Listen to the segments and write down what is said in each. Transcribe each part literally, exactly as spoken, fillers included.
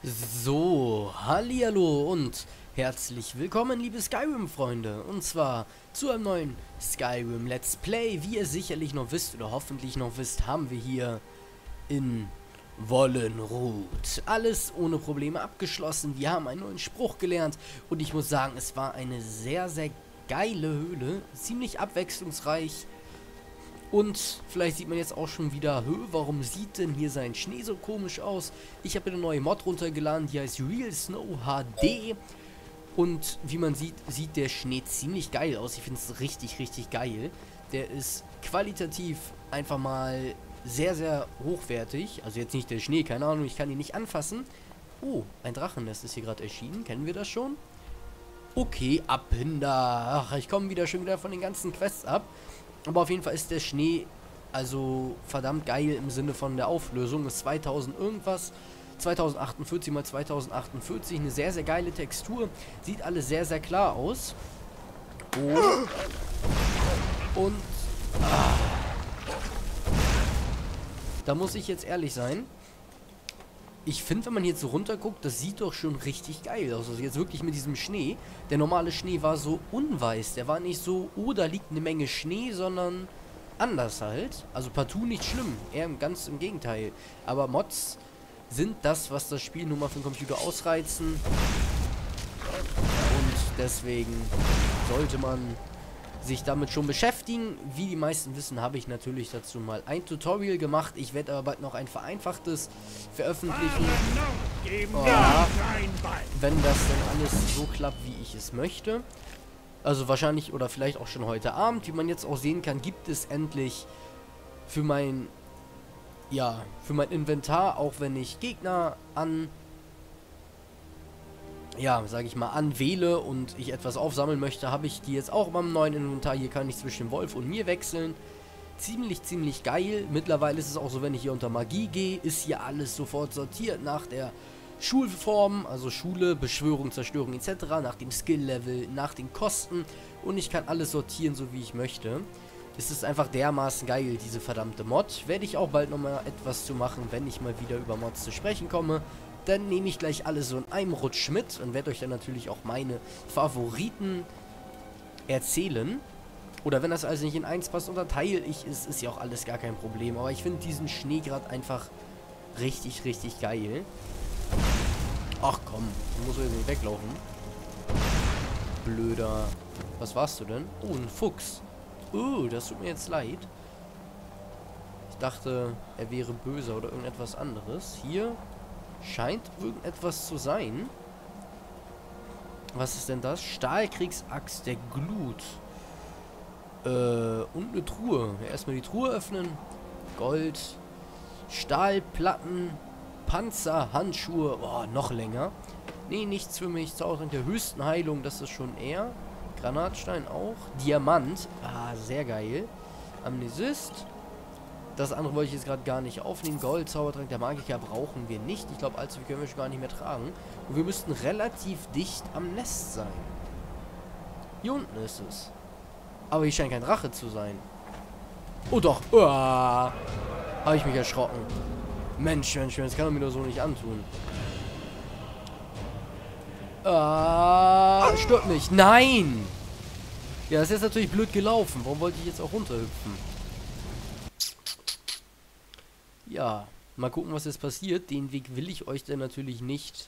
So, hallihallo und herzlich willkommen, liebe Skyrim-Freunde. Und zwar zu einem neuen Skyrim Let's Play. Wie ihr sicherlich noch wisst oder hoffentlich noch wisst, haben wir hier in Wollenrut alles ohne Probleme abgeschlossen. Wir haben einen neuen Spruch gelernt und ich muss sagen, es war eine sehr, sehr geile Höhle. Ziemlich abwechslungsreich. Und vielleicht sieht man jetzt auch schon wieder, hö, warum sieht denn hier sein Schnee so komisch aus? Ich habe eine neue Mod runtergeladen, die heißt Real Snow H D. Und wie man sieht, sieht der Schnee ziemlich geil aus. Ich finde es richtig, richtig geil. Der ist qualitativ einfach mal sehr, sehr hochwertig. Also jetzt nicht der Schnee, keine Ahnung, ich kann ihn nicht anfassen. Oh, ein Drachennest ist hier gerade erschienen. Kennen wir das schon? Okay, Abhinder. Ach, ich komme wieder schon wieder von den ganzen Quests ab. Aber auf jeden Fall ist der Schnee also verdammt geil im Sinne von der Auflösung. Ist zweitausend irgendwas. zweitausendachtundvierzig mal zweitausendachtundvierzig. Eine sehr, sehr geile Textur. Sieht alles sehr, sehr klar aus. Oh. Und ah. Da muss ich jetzt ehrlich sein. Ich finde, wenn man jetzt so runter guckt, das sieht doch schon richtig geil aus. Also jetzt wirklich mit diesem Schnee. Der normale Schnee war so unweiß. Der war nicht so, oh, da liegt eine Menge Schnee, sondern anders halt. Also partout nicht schlimm. Eher ganz im Gegenteil. Aber Mods sind das, was das Spiel nun mal für den Computer ausreizen. Und deswegen sollte man sich damit schon beschäftigen. Wie die meisten wissen, habe ich natürlich dazu mal ein Tutorial gemacht. Ich werde aber bald noch ein vereinfachtes veröffentlichen. Oh, wenn das dann alles so klappt, wie ich es möchte. Also wahrscheinlich oder vielleicht auch schon heute Abend. Wie man jetzt auch sehen kann, gibt es endlich für mein ja, für mein Inventar, auch wenn ich Gegner an ja, sage ich mal, anwähle und ich etwas aufsammeln möchte, habe ich die jetzt auch beim neuen Inventar. Hier kann ich zwischen Wolf und mir wechseln. Ziemlich, ziemlich geil. Mittlerweile ist es auch so, wenn ich hier unter Magie gehe, ist hier alles sofort sortiert nach der Schulform, also Schule, Beschwörung, Zerstörung et cetera, nach dem Skill-Level, nach den Kosten und ich kann alles sortieren, so wie ich möchte. Es ist einfach dermaßen geil, diese verdammte Mod. Werde ich auch bald nochmal etwas zu machen, wenn ich mal wieder über Mods zu sprechen komme. Dann nehme ich gleich alles so in einem Rutsch mit und werde euch dann natürlich auch meine Favoriten erzählen. Oder wenn das alles nicht in eins passt, unterteile ich es, ist ja auch alles gar kein Problem. Aber ich finde diesen Schnee gerade einfach richtig, richtig geil. Ach komm, du musst jetzt nicht weglaufen. Blöder. Was warst du denn? Oh, ein Fuchs. Oh, das tut mir jetzt leid. Ich dachte, er wäre böse oder irgendetwas anderes. Hier scheint irgendetwas zu sein. Was ist denn das? Stahlkriegsaxt der Glut. Äh, und eine Truhe. Ja, erstmal die Truhe öffnen. Gold. Stahlplatten. Panzer, Handschuhe. Boah, noch länger. Nee, nichts für mich. Zaubertrank der höchsten Heilung. Das ist schon eher. Granatstein auch. Diamant. Ah, sehr geil. Amnesist. Das andere wollte ich jetzt gerade gar nicht aufnehmen. Gold, Zaubertrank der Magiker brauchen wir nicht. Ich glaube, allzu viel können wir schon gar nicht mehr tragen. Und wir müssten relativ dicht am Nest sein. Hier unten ist es. Aber hier scheint kein Drache zu sein. Oh doch. Uah. Habe ich mich erschrocken. Mensch, Mensch, das kann man mir doch so nicht antun. Ah, stört mich. Nein! Ja, das ist jetzt natürlich blöd gelaufen. Warum wollte ich jetzt auch runterhüpfen? Ja, mal gucken, was jetzt passiert. Den Weg will ich euch dann natürlich nicht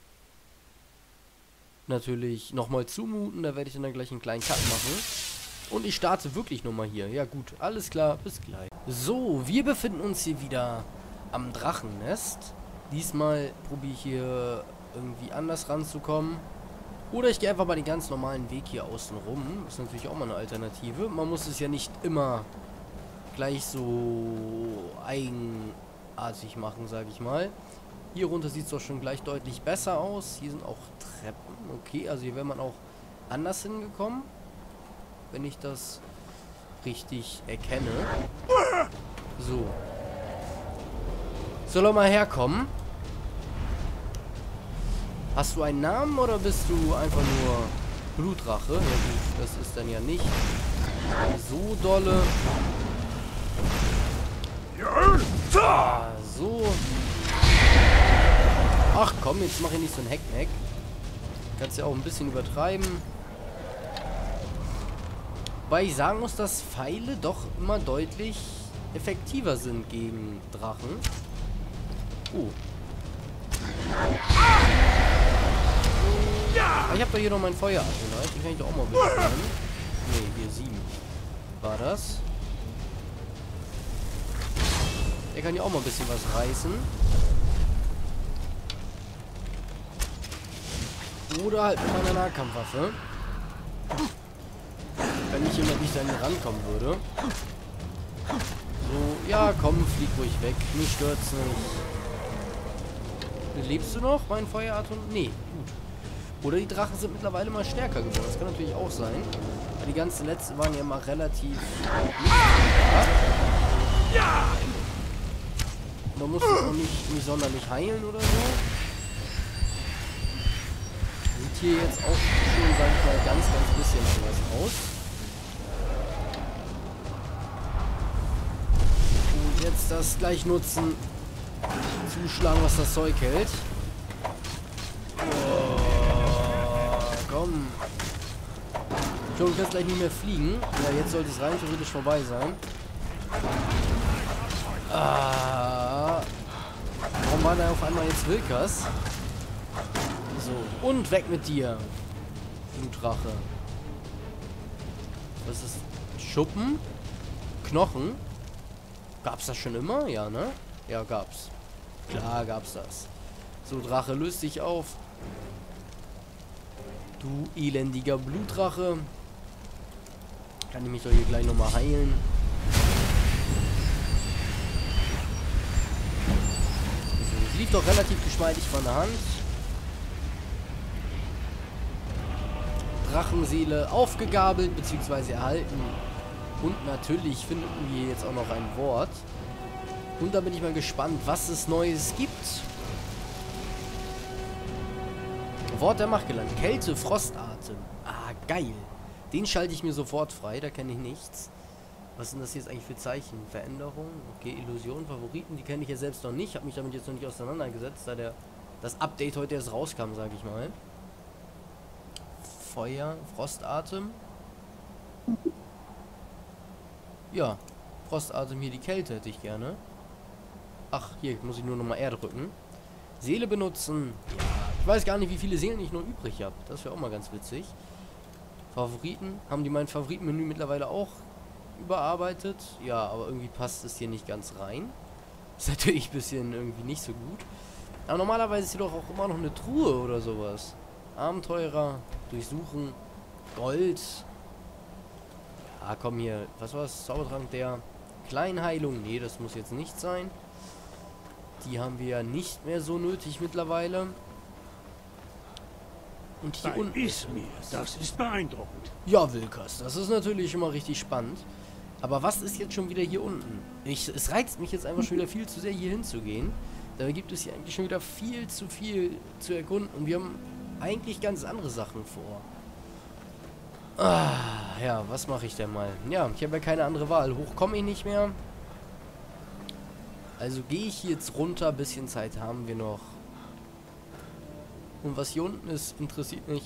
natürlich nochmal zumuten. Da werde ich dann, dann gleich einen kleinen Cut machen. Und ich starte wirklich nochmal hier. Ja gut, alles klar, bis gleich. So, wir befinden uns hier wieder am Drachennest. Diesmal probiere ich hier irgendwie anders ranzukommen. Oder ich gehe einfach mal den ganz normalen Weg hier außen rum. Ist natürlich auch mal eine Alternative. Man muss es ja nicht immer gleich so eigenartig machen, sage ich mal. Hier runter sieht es doch schon gleich deutlich besser aus. Hier sind auch Treppen. Okay, also hier wäre man auch anders hingekommen, wenn ich das richtig erkenne. So. Soll er mal herkommen? Hast du einen Namen oder bist du einfach nur Blutrache? Ja gut, das ist dann ja nicht so dolle. Ah, so. Ach komm, jetzt mache ich nicht so ein Heckmeck. Kannst ja auch ein bisschen übertreiben. Weil ich sagen muss, dass Pfeile doch immer deutlich effektiver sind gegen Drachen. Oh. Ich habe doch hier noch mein Feueratem. Den kann ich doch auch mal beschwören. Ne, hier sieben. War das? Der kann ja auch mal ein bisschen was reißen. Oder halt mit meiner Nahkampfwaffe. Wenn ich jemand nicht an ihn rankommen würde. So, ja, komm, flieg ruhig weg. Mich stört's nicht. Lebst du noch, mein Feueratem? Nee, gut. Oder die Drachen sind mittlerweile mal stärker geworden. Das kann natürlich auch sein. Weil die ganzen letzten waren ja immer relativ... Ja! Man muss auch nicht, nicht sonderlich heilen oder so. Sieht hier jetzt auch schon, sag ich mal, ganz, ganz bisschen anders aus. Und jetzt das gleich nutzen. Zuschlagen, was das Zeug hält. Oh, komm. Ich glaube, ich kann gleich nicht mehr fliegen. Ja, jetzt sollte es rein theoretisch vorbei sein. Ah. Warum war da auf einmal jetzt Wilkas? So, und weg mit dir. Du Drache. Was ist das? Schuppen? Knochen? Gab's das schon immer? Ja, ne? Ja, gab's. Klar gab's das. So, Drache, löst dich auf. Du elendiger Blutdrache. Kann ich mich doch hier gleich nochmal heilen. So, es lief doch relativ geschmeidig von der Hand. Drachenseele aufgegabelt bzw. erhalten. Und natürlich finden wir jetzt auch noch ein Wort. Und da bin ich mal gespannt, was es Neues gibt. Wort der Macht gelangt. Kälte, Frostatem. Ah, geil. Den schalte ich mir sofort frei, da kenne ich nichts. Was sind das jetzt eigentlich für Zeichen? Veränderung? Okay, Illusion, Favoriten, die kenne ich ja selbst noch nicht. Habe mich damit jetzt noch nicht auseinandergesetzt, da der das Update heute erst rauskam, sage ich mal. Feuer, Frostatem. Ja, Frostatem hier, die Kälte hätte ich gerne. Ach, hier muss ich nur nochmal R drücken. Seele benutzen. Ja, ich weiß gar nicht, wie viele Seelen ich noch übrig habe. Das wäre auch mal ganz witzig. Favoriten. Haben die mein Favoritenmenü mittlerweile auch überarbeitet? Ja, aber irgendwie passt es hier nicht ganz rein. Ist natürlich ein bisschen irgendwie nicht so gut. Aber normalerweise ist hier doch auch immer noch eine Truhe oder sowas. Abenteurer, durchsuchen, Gold. Ja, komm hier. Was war das? Zaubertrank der Kleinheilung. Nee, das muss jetzt nicht sein. Die haben wir ja nicht mehr so nötig mittlerweile. Und hier unten ist mir. Das ist beeindruckend. Ja, Wilkas, das ist natürlich immer richtig spannend. Aber was ist jetzt schon wieder hier unten? Ich, es reizt mich jetzt einfach schon wieder viel zu sehr, hier hinzugehen. Dabei gibt es hier eigentlich schon wieder viel zu viel zu erkunden. Und wir haben eigentlich ganz andere Sachen vor. Ah, ja, was mache ich denn mal? Ja, ich habe ja keine andere Wahl. Hoch komme ich nicht mehr. Also gehe ich jetzt runter. Ein bisschen Zeit haben wir noch. Und was hier unten ist, interessiert mich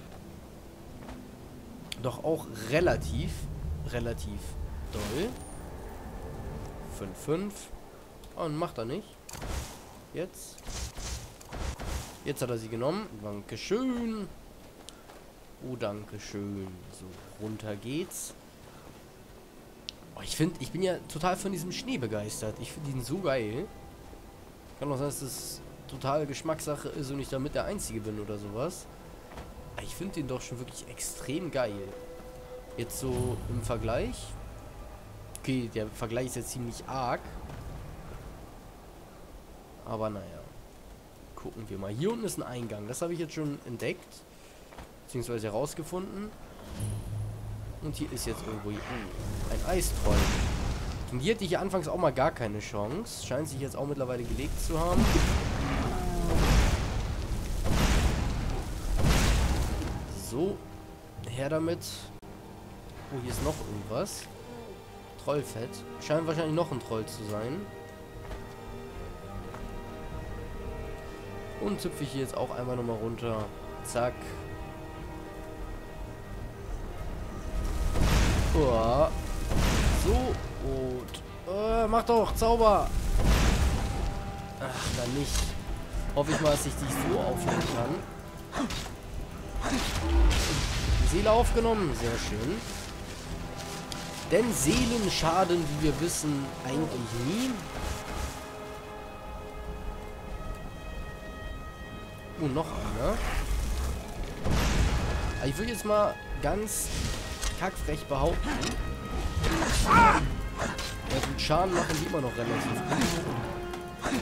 doch auch relativ, relativ doll. fünf fünf. Oh, und macht er nicht. Jetzt. Jetzt hat er sie genommen. Dankeschön. Oh, dankeschön. So, runter geht's. Oh, ich finde, ich bin ja total von diesem Schnee begeistert. Ich finde ihn so geil. Kann auch sein, dass das total Geschmackssache ist und ich damit der Einzige bin oder sowas. Aber ich finde den doch schon wirklich extrem geil. Jetzt so im Vergleich. Okay, der Vergleich ist jetzt ziemlich arg. Aber naja. Gucken wir mal. Hier unten ist ein Eingang. Das habe ich jetzt schon entdeckt. Beziehungsweise herausgefunden. Und hier ist jetzt irgendwo oh, ein Eistroll. Und hier hatte ich ja anfangs auch mal gar keine Chance. Scheint sich jetzt auch mittlerweile gelegt zu haben. So. Her damit. Oh, hier ist noch irgendwas. Trollfett. Scheint wahrscheinlich noch ein Troll zu sein. Und hüpfe ich hier jetzt auch einmal nochmal runter. Zack. Oh. So. Und. Äh, mach doch, Zauber. Ach, dann nicht. Hoffe ich mal, dass ich dich so aufnehmen kann. Seele aufgenommen. Sehr schön. Denn Seelen schaden, wie wir wissen, eigentlich nie. Und noch einer. Ich würde jetzt mal ganz kackfrech behaupten. Ja, den Schaden machen die immer noch relativ gut.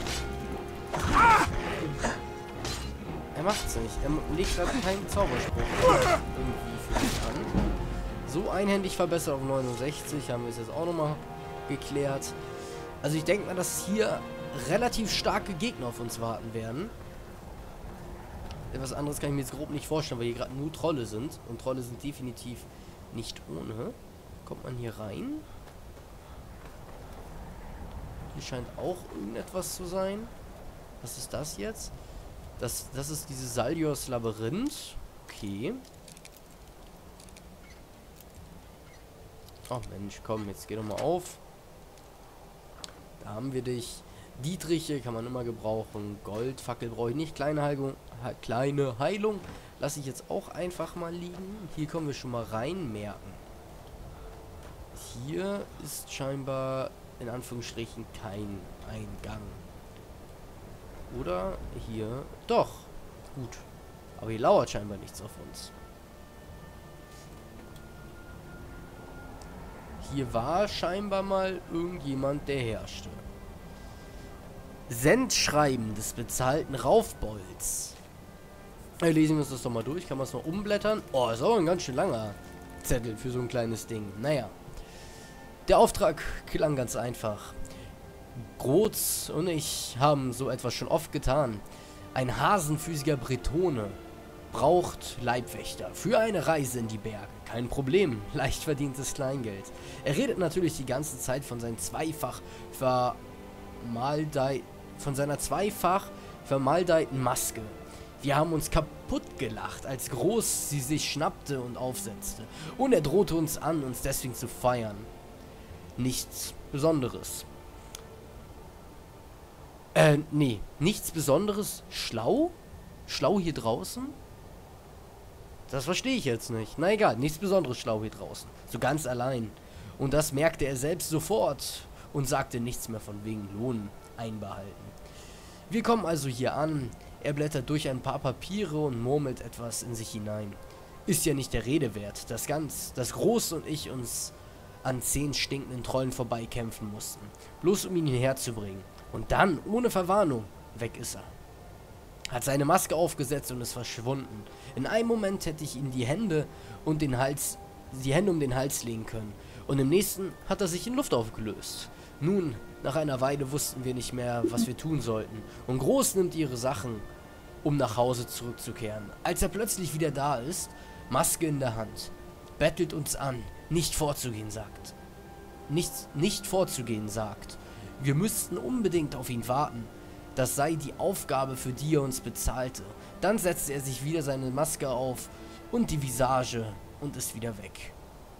Er macht's nicht. Er legt gerade keinen Zauberspruch irgendwie für mich an. So einhändig verbessert auf neunundsechzig. Haben wir es jetzt auch nochmal geklärt. Also ich denke mal, dass hier relativ starke Gegner auf uns warten werden. Etwas anderes kann ich mir jetzt grob nicht vorstellen, weil hier gerade nur Trolle sind. Und Trolle sind definitiv nicht ohne. Kommt man hier rein? Hier scheint auch irgendetwas zu sein. Was ist das jetzt? Das, das ist dieses Salios Labyrinth. Okay. Ach Mensch, komm, jetzt geh doch mal auf. Da haben wir dich. Dietriche kann man immer gebrauchen. Goldfackel brauche ich nicht. Kleine Heilung. He kleine Heilung. Lasse ich jetzt auch einfach mal liegen. Hier kommen wir schon mal rein merken. Hier ist scheinbar in Anführungsstrichen kein Eingang. Oder hier? Doch. Gut. Aber hier lauert scheinbar nichts auf uns. Hier war scheinbar mal irgendjemand, der herrschte. Sendschreiben des bezahlten Raufbolds. Ja, lesen wir uns das doch mal durch. Kann man es noch umblättern? Oh, ist auch ein ganz schön langer Zettel für so ein kleines Ding. Naja. Der Auftrag klang ganz einfach. Groz und ich haben so etwas schon oft getan. Ein hasenfüßiger Bretone braucht Leibwächter für eine Reise in die Berge. Kein Problem, leicht verdientes Kleingeld. Er redet natürlich die ganze Zeit von seinen zweifach vermaldei von seiner zweifach vermaldeiten Maske. Wir haben uns kaputt gelacht, als Groß sie sich schnappte und aufsetzte. Und er drohte uns an, uns deswegen zu feiern. Nichts Besonderes. Äh, nee, nichts Besonderes. Schlau? Schlau hier draußen? Das verstehe ich jetzt nicht. Na egal, nichts Besonderes schlau hier draußen. So ganz allein. Und das merkte er selbst sofort und sagte nichts mehr von wegen Lohn einbehalten. Wir kommen also hier an. Er blättert durch ein paar Papiere und murmelt etwas in sich hinein. Ist ja nicht der Rede wert, dass ganz, dass Groß und ich uns an zehn stinkenden Trollen vorbeikämpfen mussten. Bloß um ihn hierher zu bringen. Und dann, ohne Verwarnung, weg ist er. Hat seine Maske aufgesetzt und ist verschwunden. In einem Moment hätte ich ihm die Hände und den Hals, die Hände um den Hals legen können. Und im nächsten hat er sich in Luft aufgelöst. Nun, nach einer Weile wussten wir nicht mehr, was wir tun sollten. Und Groß nimmt ihre Sachen, um nach Hause zurückzukehren. Als er plötzlich wieder da ist, Maske in der Hand, bettelt uns an, nicht vorzugehen, sagt. Nicht, nicht vorzugehen, sagt. Wir müssten unbedingt auf ihn warten. Das sei die Aufgabe, für die er uns bezahlte. Dann setzte er sich wieder seine Maske auf und die Visage und ist wieder weg.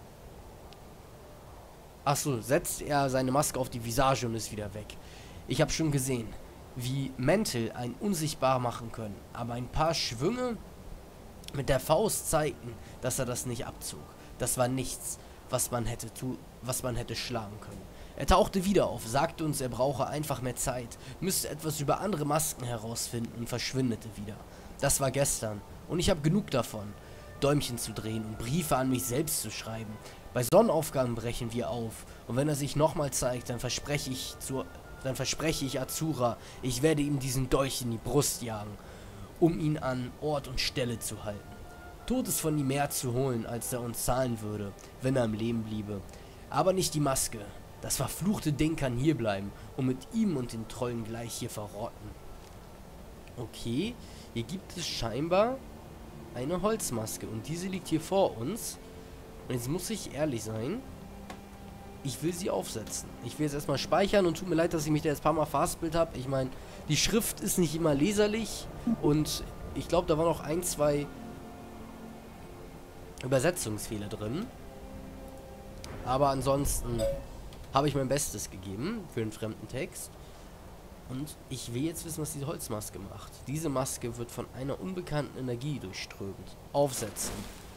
Achso, setzt er seine Maske auf die Visage und ist wieder weg. Ich habe schon gesehen, wie Mäntel einen unsichtbar machen können, aber ein paar Schwünge mit der Faust zeigten, dass er das nicht abzog. Das war nichts, was man hätte tu was man hätte schlagen können. Er tauchte wieder auf, sagte uns, er brauche einfach mehr Zeit, müsste etwas über andere Masken herausfinden und verschwindete wieder. Das war gestern und ich habe genug davon, Däumchen zu drehen und Briefe an mich selbst zu schreiben. Bei Sonnenaufgang brechen wir auf und wenn er sich nochmal zeigt, dann verspreche ich zu, dann verspreche ich Azura, ich werde ihm diesen Dolch in die Brust jagen, um ihn an Ort und Stelle zu halten. Tod ist von ihm mehr zu holen, als er uns zahlen würde, wenn er am Leben bliebe. Aber nicht die Maske. Das verfluchte Ding kann hier bleiben und mit ihm und den Trollen gleich hier verrotten. Okay, hier gibt es scheinbar eine Holzmaske und diese liegt hier vor uns. Und jetzt muss ich ehrlich sein, ich will sie aufsetzen. Ich will jetzt erstmal speichern und tut mir leid, dass ich mich da jetzt ein paar Mal verhaspelt habe. Ich meine, die Schrift ist nicht immer leserlich und ich glaube, da waren noch ein, zwei Übersetzungsfehler drin. Aber ansonsten habe ich mein Bestes gegeben für den fremden Text. Und ich will jetzt wissen, was diese Holzmaske macht. Diese Maske wird von einer unbekannten Energie durchströmt. Aufsetzen.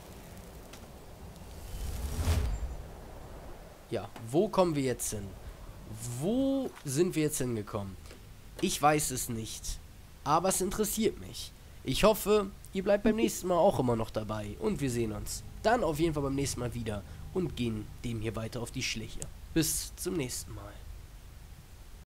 Ja, wo kommen wir jetzt hin? Wo sind wir jetzt hingekommen? Ich weiß es nicht. Aber es interessiert mich. Ich hoffe, ihr bleibt beim nächsten Mal auch immer noch dabei. Und wir sehen uns dann auf jeden Fall beim nächsten Mal wieder. Und gehen dem hier weiter auf die Schliche. Bis zum nächsten Mal.